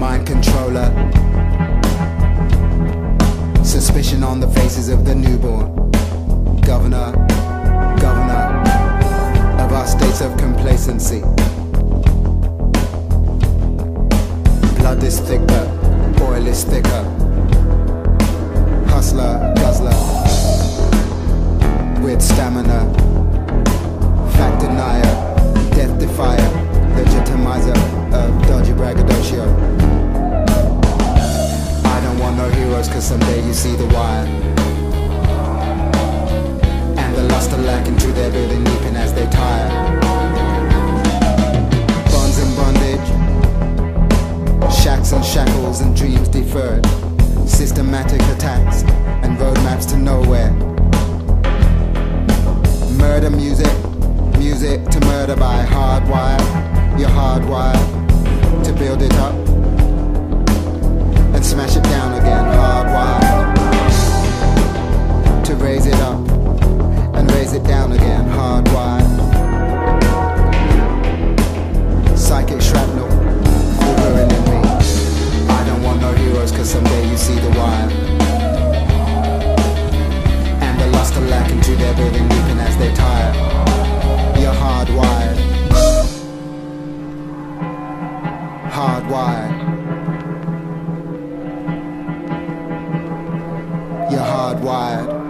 mind controller. Suspicion on the faces of the newborn. Governor, governor of our states of complacency. Blood is thicker, oil is thicker. Hustler, guzzler, with stamina. Fact denier, death defier, legitimizer of dodgy braggadocio. I don't want no heroes, cause someday you see the wire. And the lust are lacking to their building, leaping as they tire. Bonds and bondage, shacks and shackles and dreams deferred. Systematic attacks and roadmaps to nowhere. Murder music, music to murder by hardwire. You're hardwired to build it up and smash it down again. Hardwired to raise it up and raise it down again. Hardwired. Psychic shrapnel quivering in me. I don't want no heroes, cause someday you see the wire. And the lust are lacking to their building, leaping as they tire. You're hardwired. Hardwired. You're hardwired.